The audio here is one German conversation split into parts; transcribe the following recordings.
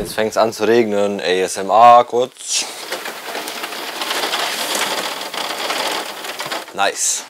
Jetzt fängt es an zu regnen. ASMR kurz. Nice.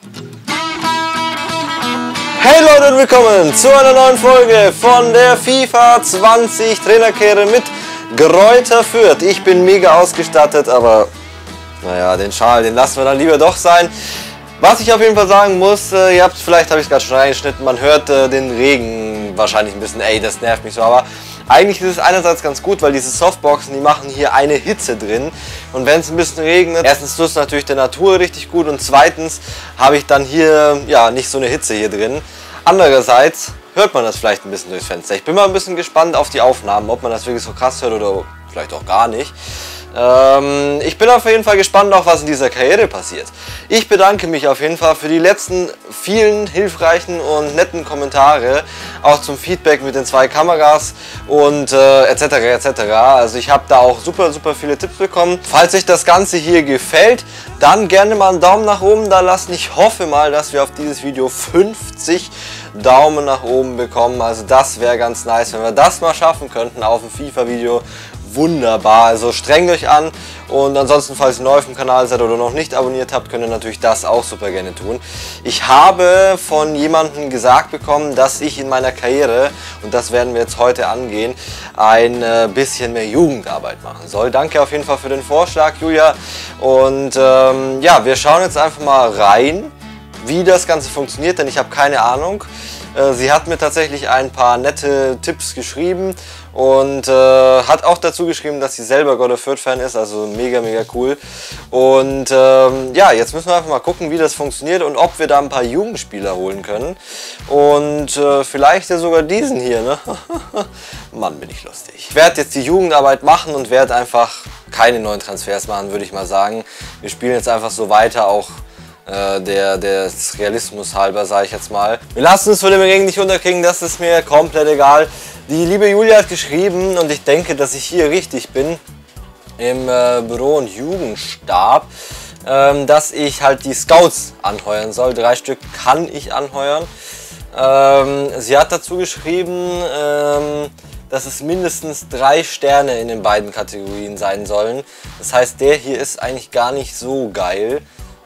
Hey Leute und willkommen zu einer neuen Folge von der FIFA 20 Trainerkehre mit Greuther Fürth. Ich bin mega ausgestattet, aber naja, den Schal, den lassen wir dann lieber doch sein. Was ich auf jeden Fall sagen muss, vielleicht habe ich es gerade schon reingeschnitten, man hört den Regen wahrscheinlich ein bisschen, ey, das nervt mich so, aber eigentlich ist es einerseits ganz gut, weil diese Softboxen, die machen hier eine Hitze drin und wenn es ein bisschen regnet, erstens tut es natürlich der Natur richtig gut und zweitens habe ich dann hier, ja, nicht so eine Hitze hier drin. Andererseits hört man das vielleicht ein bisschen durchs Fenster. Ich bin mal ein bisschen gespannt auf die Aufnahmen, ob man das wirklich so krass hört oder vielleicht auch gar nicht. Ich bin auf jeden Fall gespannt, auch was in dieser Karriere passiert. Ich bedanke mich auf jeden Fall für die letzten vielen hilfreichen und netten Kommentare, auch zum Feedback mit den 2 Kameras und etc. etc. Also ich habe da auch super viele Tipps bekommen. Falls euch das Ganze hier gefällt, dann gerne mal einen Daumen nach oben da lassen. Ich hoffe mal, dass wir auf dieses Video 50 Daumen nach oben bekommen. Also das wäre ganz nice, wenn wir das mal schaffen könnten auf ein FIFA-Video. Wunderbar, also strengt euch an und ansonsten, falls ihr neu auf dem Kanal seid oder noch nicht abonniert habt, könnt ihr natürlich das auch super gerne tun. Ich habe von jemandem gesagt bekommen, dass ich in meiner Karriere, und das werden wir jetzt heute angehen, ein bisschen mehr Jugendarbeit machen soll. Danke auf jeden Fall für den Vorschlag, Julia. Und ja, wir schauen jetzt einfach mal rein, wie das Ganze funktioniert, denn ich habe keine Ahnung. Sie hat mir tatsächlich ein paar nette Tipps geschrieben und hat auch dazu geschrieben, dass sie selber Greuther Fürth-Fan ist, also mega cool. Und ja, jetzt müssen wir einfach mal gucken, wie das funktioniert und ob wir da ein paar Jugendspieler holen können. Und vielleicht ja sogar diesen hier, ne? Mann, bin ich lustig. Ich werde jetzt die Jugendarbeit machen und werde einfach keine neuen Transfers machen, würde ich mal sagen. Wir spielen jetzt einfach so weiter, auch des Realismus halber, sage ich jetzt mal. Wir lassen uns von dem Regen nicht unterkriegen, das ist mir komplett egal. Die liebe Julia hat geschrieben und ich denke, dass ich hier richtig bin im Büro- und Jugendstab, dass ich halt die Scouts anheuern soll. 3 Stück kann ich anheuern. Sie hat dazu geschrieben, dass es mindestens 3 Sterne in den beiden Kategorien sein sollen. Das heißt, der hier ist eigentlich gar nicht so geil.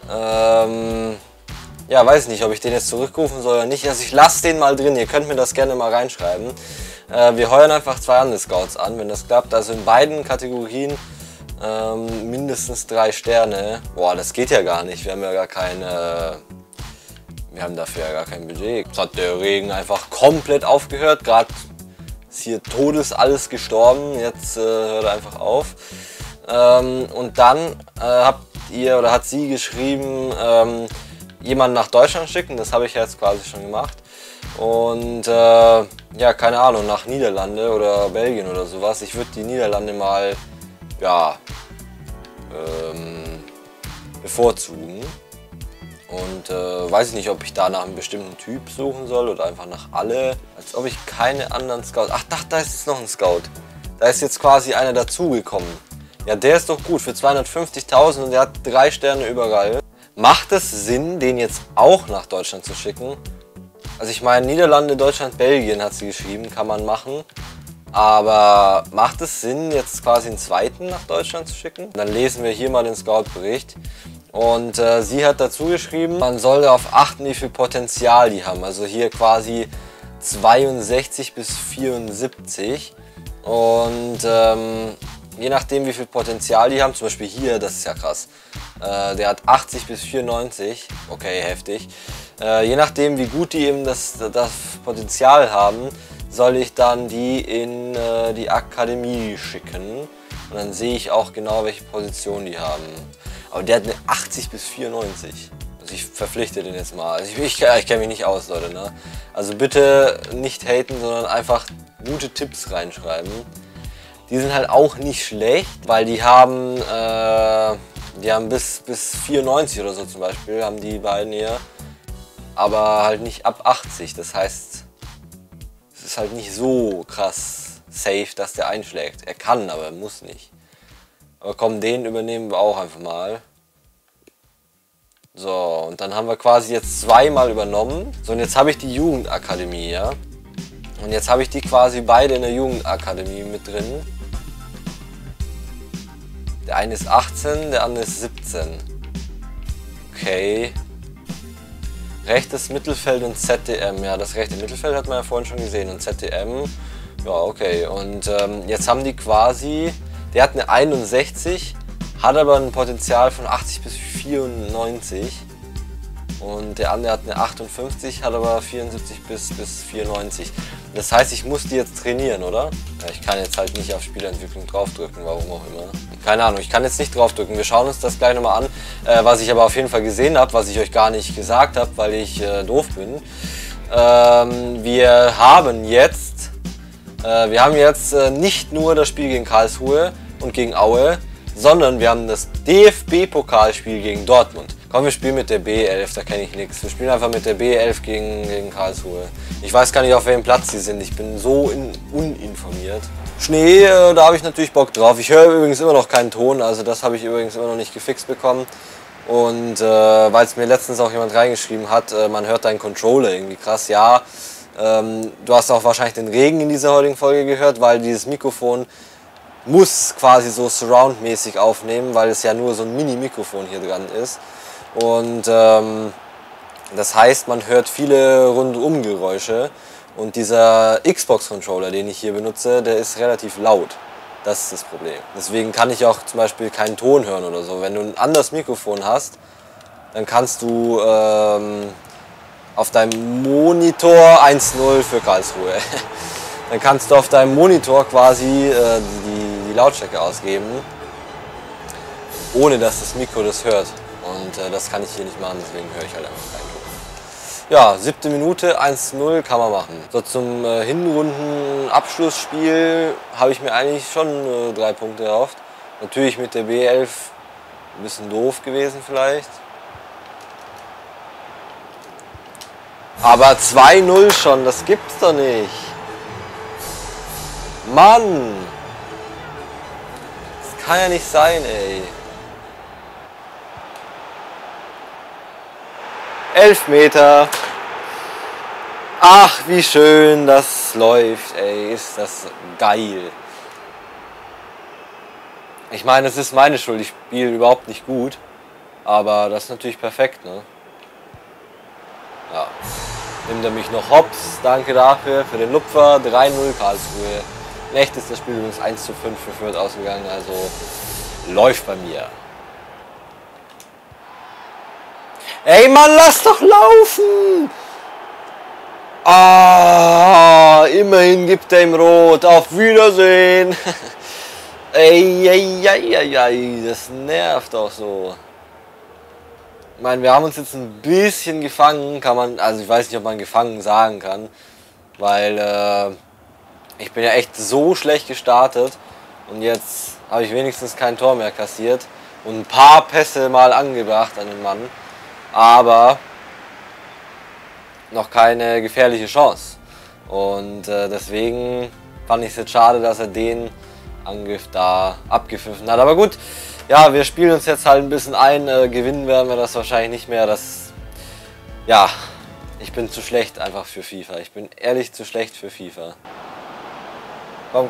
Ja, weiß nicht, ob ich den jetzt zurückrufen soll oder nicht. Also ich lasse den mal drin, ihr könnt mir das gerne mal reinschreiben. Wir heuern einfach 2 andere Scouts an, wenn das klappt. Also in beiden Kategorien mindestens 3 Sterne. Boah, das geht ja gar nicht. Wir haben ja gar keine... wir haben dafür ja gar kein Budget. Jetzt hat der Regen einfach komplett aufgehört. Gerade ist hier alles gestorben. Jetzt hört er einfach auf. Und dann hat sie geschrieben, jemanden nach Deutschland schicken, das habe ich jetzt quasi schon gemacht. Und ja, keine Ahnung, nach Niederlande oder Belgien oder sowas. Ich würde die Niederlande mal, ja, bevorzugen. Und weiß ich nicht, ob ich da nach einem bestimmten Typ suchen soll oder einfach nach alle. Als ob ich keine anderen Scouts... Ach, da ist jetzt noch ein Scout. Da ist jetzt quasi einer dazugekommen. Ja, der ist doch gut für 250.000 und der hat 3 Sterne überall. Macht es Sinn, den jetzt auch nach Deutschland zu schicken? Also ich meine, Niederlande, Deutschland, Belgien hat sie geschrieben, kann man machen. Aber macht es Sinn, jetzt quasi einen zweiten nach Deutschland zu schicken? Dann lesen wir hier mal den Scout-Bericht. Und sie hat dazu geschrieben, man soll darauf achten, wie viel Potenzial die haben. Also hier quasi 62 bis 74. Und je nachdem, wie viel Potenzial die haben, zum Beispiel hier, das ist ja krass, der hat 80 bis 94, okay, heftig. Je nachdem, wie gut die eben das Potenzial haben, soll ich dann die in die Akademie schicken. Und dann sehe ich auch genau, welche Position die haben. Aber der hat eine 80 bis 94. Also ich verpflichte den jetzt mal. Also ich kenne mich nicht aus, Leute, ne? Also bitte nicht haten, sondern einfach gute Tipps reinschreiben. Die sind halt auch nicht schlecht, weil die haben bis 94 oder so zum Beispiel, haben die beiden hier. Aber halt nicht ab 80, das heißt, es ist halt nicht so krass safe, dass der einschlägt. Er kann, aber er muss nicht. Aber komm, den übernehmen wir auch einfach mal. So, und dann haben wir quasi jetzt 2-mal übernommen. So, und jetzt habe ich die Jugendakademie, ja. Und jetzt habe ich die quasi beide in der Jugendakademie mit drin. Der eine ist 18, der andere ist 17. Okay. Rechtes Mittelfeld und ZDM. Ja, das rechte Mittelfeld hat man ja vorhin schon gesehen. Und ZDM, ja, okay. Und jetzt haben die quasi, der hat eine 61, hat aber ein Potenzial von 80 bis 94. Und der andere hat eine 58, hat aber 74 bis 94. Das heißt, ich muss die jetzt trainieren, oder? Ja, ich kann jetzt halt nicht auf Spielentwicklung draufdrücken, warum auch immer. Keine Ahnung, ich kann jetzt nicht draufdrücken. Wir schauen uns das gleich nochmal an. Was ich aber auf jeden Fall gesehen habe, was ich euch gar nicht gesagt habe, weil ich doof bin. Wir haben jetzt nicht nur das Spiel gegen Karlsruhe und gegen Aue, sondern wir haben das DFB-Pokalspiel gegen Dortmund. Komm, wir spielen mit der B11, da kenne ich nichts. Wir spielen einfach mit der B11 gegen Karlsruhe. Ich weiß gar nicht, auf welchem Platz sie sind. Ich bin so uninformiert. Schnee, da habe ich natürlich Bock drauf. Ich höre übrigens immer noch keinen Ton, also das habe ich übrigens immer noch nicht gefixt bekommen. Und weil es mir letztens auch jemand reingeschrieben hat, man hört deinen Controller irgendwie krass. Ja, du hast auch wahrscheinlich den Regen in dieser heutigen Folge gehört, weil dieses Mikrofon muss quasi so surround-mäßig aufnehmen, weil es ja nur so ein Mini-Mikrofon hier dran ist. Und das heißt, man hört viele Rundumgeräusche. Und dieser Xbox-Controller, den ich hier benutze, der ist relativ laut. Das ist das Problem. Deswegen kann ich auch zum Beispiel keinen Ton hören oder so. Wenn du ein anderes Mikrofon hast, dann kannst du auf deinem Monitor 1.0 für Karlsruhe. Dann kannst du auf deinem Monitor quasi die Lautstärke ausgeben, ohne dass das Mikro das hört. Und das kann ich hier nicht machen, deswegen höre ich halt einfach keinen Ton. Ja, 7. Minute, 1:0 kann man machen. So, zum Hinrunden-Abschlussspiel habe ich mir eigentlich schon 3 Punkte erhofft. Natürlich mit der B11 ein bisschen doof gewesen vielleicht. Aber 2:0 schon, das gibt's doch nicht. Mann! Das kann ja nicht sein, ey. Elfmeter. Ach, wie schön das läuft, ey. Ist das geil. Ich meine, es ist meine Schuld, ich spiele überhaupt nicht gut. Aber das ist natürlich perfekt, ne? Ja. Nimmt er mich noch hops. Danke dafür, für den Lupfer. 3:0 Karlsruhe. In echt ist das Spiel übrigens 1:5 für Fürth ausgegangen, also läuft bei mir. Ey Mann, lass doch laufen! Ah, immerhin gibt er ihm Rot. Auf Wiedersehen! Ey, das nervt auch so. Ich meine, wir haben uns jetzt ein bisschen gefangen, kann man, also ich weiß nicht, ob man gefangen sagen kann, weil ich bin ja echt so schlecht gestartet und jetzt habe ich wenigstens kein Tor mehr kassiert und ein paar Pässe mal angebracht an den Mann, aber noch keine gefährliche Chance. Und deswegen fand ich es jetzt schade, dass er den Angriff da abgepfiffen hat. Aber gut, ja, wir spielen uns jetzt halt ein bisschen ein. Gewinnen werden wir das wahrscheinlich nicht mehr. Ja, ich bin zu schlecht einfach für FIFA. Ich bin ehrlich zu schlecht für FIFA. Komm.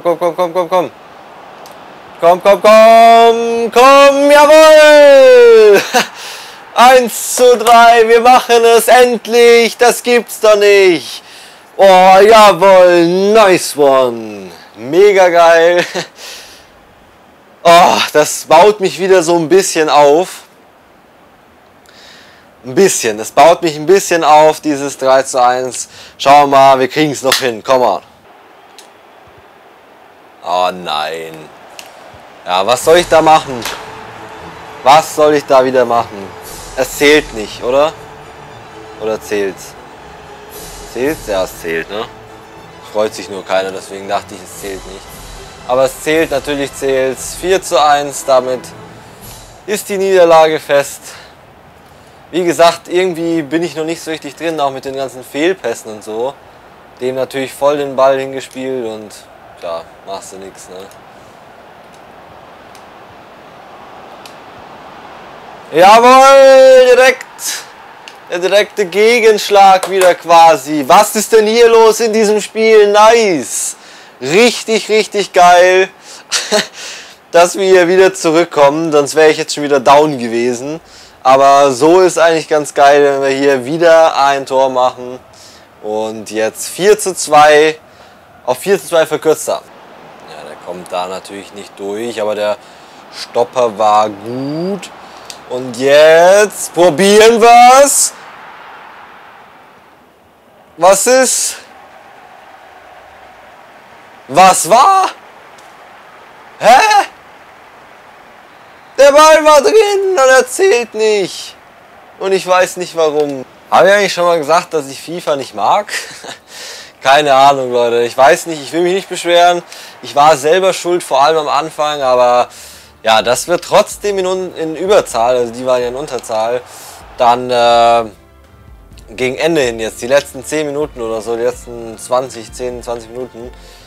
Komm, jawohl! 1:3, wir machen es endlich, das gibt's doch nicht. Oh, jawohl, nice one. Mega geil. Oh, das baut mich wieder so ein bisschen auf. Das baut mich ein bisschen auf, dieses 3:1. Schauen wir mal, wir kriegen es noch hin, komm on. Oh nein. Ja, was soll ich da machen? Was soll ich da wieder machen? Es zählt nicht, oder? Oder zählt's? Zählt's? Ja, es zählt, ne? Freut sich nur keiner, deswegen dachte ich, es zählt nicht. Aber es zählt, natürlich zählt's. 4:1, damit ist die Niederlage fest. Wie gesagt, irgendwie bin ich noch nicht so richtig drin, auch mit den ganzen Fehlpässen und so. Dem natürlich voll den Ball hingespielt und ja, machst du nichts, ne? Jawohl, der direkte Gegenschlag wieder quasi. Was ist denn hier los in diesem Spiel? Nice. Richtig geil. dass wir hier wieder zurückkommen, sonst wäre ich jetzt schon wieder down gewesen. Aber so ist eigentlich ganz geil, wenn wir hier wieder ein Tor machen und jetzt 4:2 auf 4:2 verkürzt haben. Ja, der kommt da natürlich nicht durch, aber der Stopper war gut. Und jetzt probieren wir's. Was ist? Was war? Hä? Der Ball war drin und er zählt nicht. Und ich weiß nicht warum. Habe ich eigentlich schon mal gesagt, dass ich FIFA nicht mag? Keine Ahnung, Leute. Ich weiß nicht, ich will mich nicht beschweren. Ich war selber schuld, vor allem am Anfang, aber ja, das wird trotzdem in Überzahl, also die waren ja in Unterzahl, dann gegen Ende hin jetzt, die letzten 10 Minuten oder so, die letzten 10, 20 Minuten,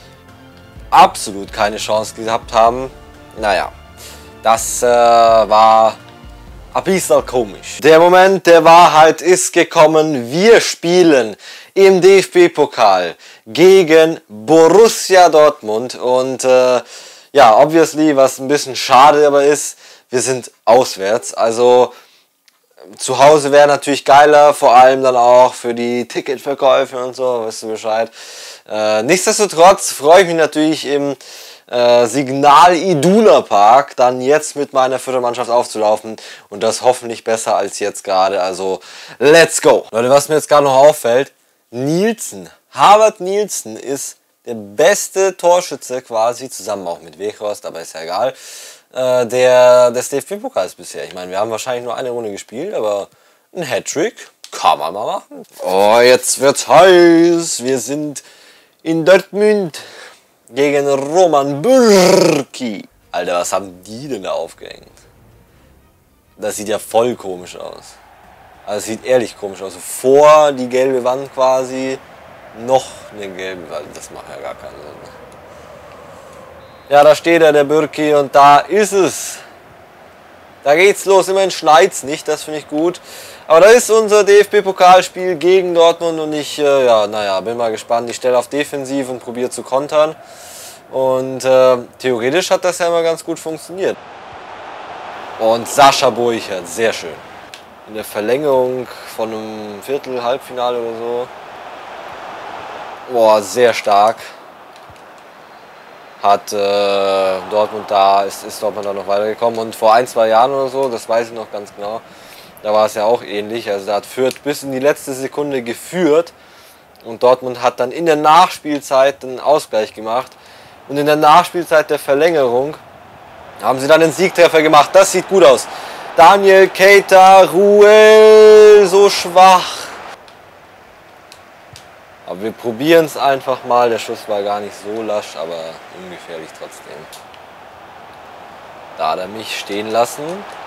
absolut keine Chance gehabt haben. Naja, das war ein bisschen komisch. Der Moment der Wahrheit ist gekommen. Wir spielen im DFB-Pokal gegen Borussia Dortmund und ja, obviously, was ein bisschen schade aber ist, wir sind auswärts. Also zu Hause wäre natürlich geiler, vor allem dann auch für die Ticketverkäufe und so, weißt du Bescheid. Nichtsdestotrotz freue ich mich natürlich im Signal Iduna Park dann jetzt mit meiner vierten Mannschaft aufzulaufen und das hoffentlich besser als jetzt gerade. Also let's go! Leute, was mir jetzt gerade noch auffällt, Nielsen, Harvard Nielsen ist der beste Torschütze quasi, zusammen auch mit Weghorst, aber ist ja egal, des DFB-Pokals bisher. Ich meine, wir haben wahrscheinlich nur eine Runde gespielt, aber ein Hattrick kann man mal machen. Oh, jetzt wird's heiß. Wir sind in Dortmund gegen Roman Bürki. Alter, was haben die denn da aufgehängt? Das sieht ja voll komisch aus. Also sieht ehrlich komisch aus. Vor die gelbe Wand quasi noch eine gelbe Wand. Das macht ja gar keinen Sinn. Ja, da steht er, der Bürki, und da ist es. Da geht's los. Immerhin schneit's nicht, das finde ich gut. Aber da ist unser DFB-Pokalspiel gegen Dortmund und ich, ja, naja, bin mal gespannt. Ich stelle auf Defensiv und probiere zu kontern. Und theoretisch hat das ja immer ganz gut funktioniert. Und Sascha Burchert, sehr schön. In der Verlängerung von einem Viertel, Halbfinale oder so. Boah, sehr stark. Hat Dortmund da, ist Dortmund da noch weitergekommen. Und vor 1, 2 Jahren oder so, das weiß ich noch ganz genau, da war es ja auch ähnlich. Also da hat Fürth bis in die letzte Sekunde geführt. Und Dortmund hat dann in der Nachspielzeit einen Ausgleich gemacht. Und in der Nachspielzeit der Verlängerung haben sie dann den Siegtreffer gemacht. Das sieht gut aus. Daniel Keita, Ruel, so schwach. Aber wir probieren es einfach mal. Der Schuss war gar nicht so lasch, aber ungefährlich trotzdem. Da hat er mich stehen lassen.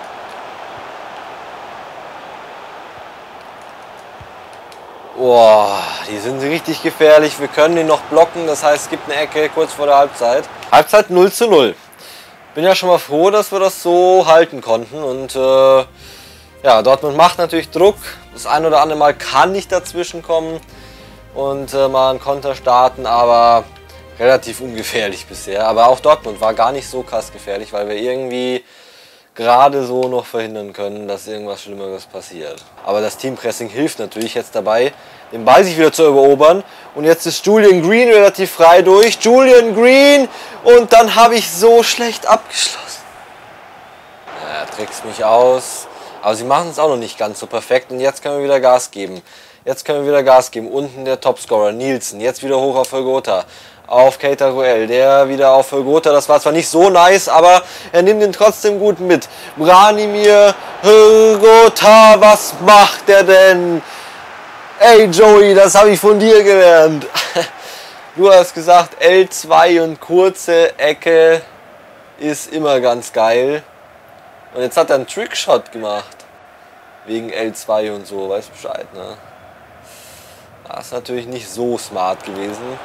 Boah, die sind richtig gefährlich. Wir können ihn noch blocken. Das heißt, es gibt eine Ecke kurz vor der Halbzeit. Halbzeit 0:0. Bin ja schon mal froh, dass wir das so halten konnten. Und ja, Dortmund macht natürlich Druck. Das ein oder andere Mal kann nicht dazwischen kommen und mal einen Konter starten, aber relativ ungefährlich bisher. Aber auch Dortmund war gar nicht so krass gefährlich, weil wir irgendwie gerade so noch verhindern können, dass irgendwas Schlimmeres passiert. Aber das Teampressing hilft natürlich jetzt dabei, den Ball sich wieder zu erobern. Und jetzt ist Julian Green relativ frei durch. Julian Green! Und dann habe ich so schlecht abgeschlossen. Ja, er trickst mich aus. Aber sie machen es auch noch nicht ganz so perfekt. Und jetzt können wir wieder Gas geben. Jetzt können wir wieder Gas geben. Unten der Topscorer Nielsen. Jetzt wieder hoch auf Hörgotha. Auf Keita Ruel, der wieder auf Hörgotha. Das war zwar nicht so nice, aber er nimmt ihn trotzdem gut mit. Branimir Hörgotha, was macht er denn? Ey Joey, das habe ich von dir gelernt. Du hast gesagt, L2 und kurze Ecke ist immer ganz geil. Und jetzt hat er einen Trickshot gemacht. Wegen L2 und so, weißt Bescheid, ne? Das ist natürlich nicht so smart gewesen.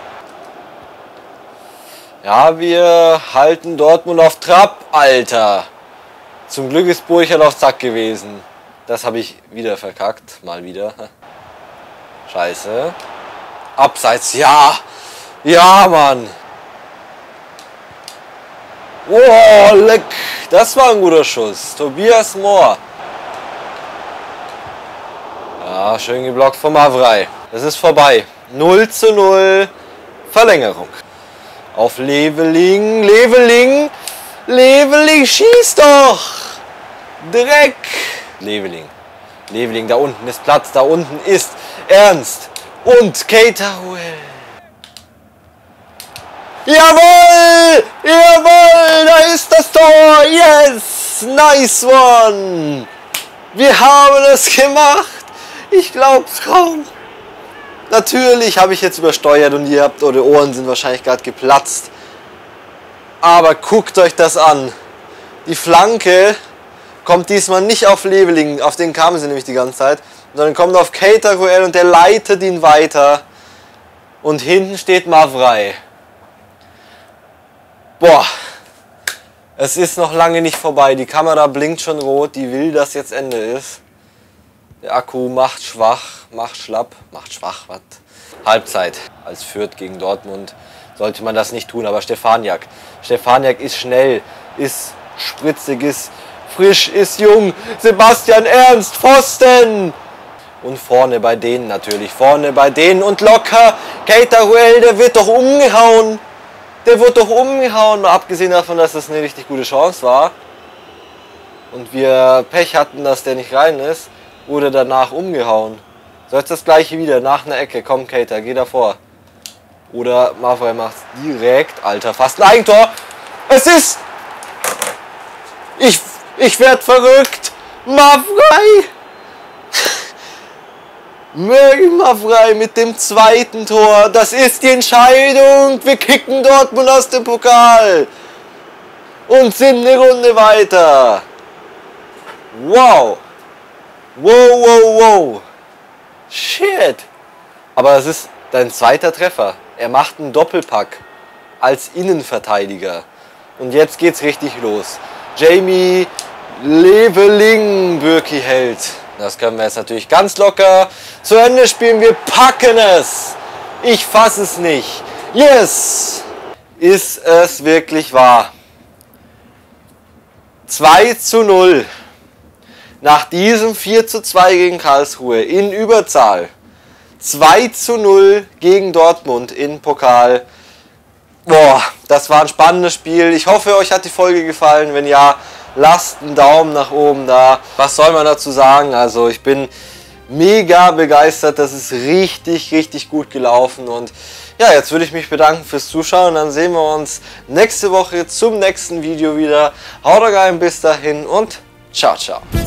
Ja, wir halten Dortmund auf Trab, Alter. Zum Glück ist Burchert auf Zack gewesen. Das habe ich wieder verkackt, mal wieder. Scheiße. Abseits, ja. Ja, Mann. Oh, leck. Das war ein guter Schuss. Tobias Mohr. Ja, schön geblockt von Mavrei. Es ist vorbei. 0:0. Verlängerung. Auf Leveling. Leveling. Leveling, schieß doch. Dreck. Leveling. Leveling, da unten ist Platz. Da unten ist Ernst. Und Keita Ruel. Jawohl! Jawohl! Da ist das Tor! Yes! Nice one! Wir haben es gemacht! Ich glaub's kaum! Natürlich habe ich jetzt übersteuert und ihr habt, eure Ohren sind wahrscheinlich gerade geplatzt. Aber guckt euch das an! Die Flanke kommt diesmal nicht auf Leveling, auf den kamen sie nämlich die ganze Zeit, sondern kommt auf Keita Ruel und der leitet ihn weiter. Und hinten steht Mavrei. Boah, es ist noch lange nicht vorbei. Die Kamera blinkt schon rot, die will, dass jetzt Ende ist. Der Akku macht schwach, macht schlapp, macht schwach, was? Halbzeit als Fürth gegen Dortmund sollte man das nicht tun, aber Stefaniak ist schnell, ist spritzig, ist frisch, ist jung. Sebastian Ernst, Pfosten! Und vorne bei denen natürlich, vorne bei denen und locker. Keita Ruel, der wird doch umgehauen. Der wird doch umgehauen, mal abgesehen davon, dass das eine richtig gute Chance war. Und wir Pech hatten, dass der nicht rein ist, wurde danach umgehauen. So, jetzt das gleiche wieder, nach einer Ecke. Komm, Keita, geh davor. Oder Mavrei macht's direkt. Alter, fast ein Eigentor. Es ist... Ich werd verrückt. Mavrei! Mögen Mavrei mit dem zweiten Tor. Das ist die Entscheidung. Wir kicken Dortmund aus dem Pokal. Und sind eine Runde weiter. Wow. Wow, wow, wow. Shit. Aber es ist dein zweiter Treffer. Er macht einen Doppelpack als Innenverteidiger. Und jetzt geht's richtig los. Jamie Leveling Birki hält. Das können wir jetzt natürlich ganz locker zu Ende spielen. Wir packen es. Ich fasse es nicht. Yes. Ist es wirklich wahr? 2:0. Nach diesem 4:2 gegen Karlsruhe in Überzahl. 2:0 gegen Dortmund in Pokal. Boah, das war ein spannendes Spiel. Ich hoffe, euch hat die Folge gefallen. Wenn ja, lasst einen Daumen nach oben da. Was soll man dazu sagen? Also ich bin mega begeistert. Das ist richtig, richtig gut gelaufen. Und ja, jetzt würde ich mich bedanken fürs Zuschauen. Dann sehen wir uns nächste Woche zum nächsten Video wieder. Haut rein, bis dahin und ciao, ciao.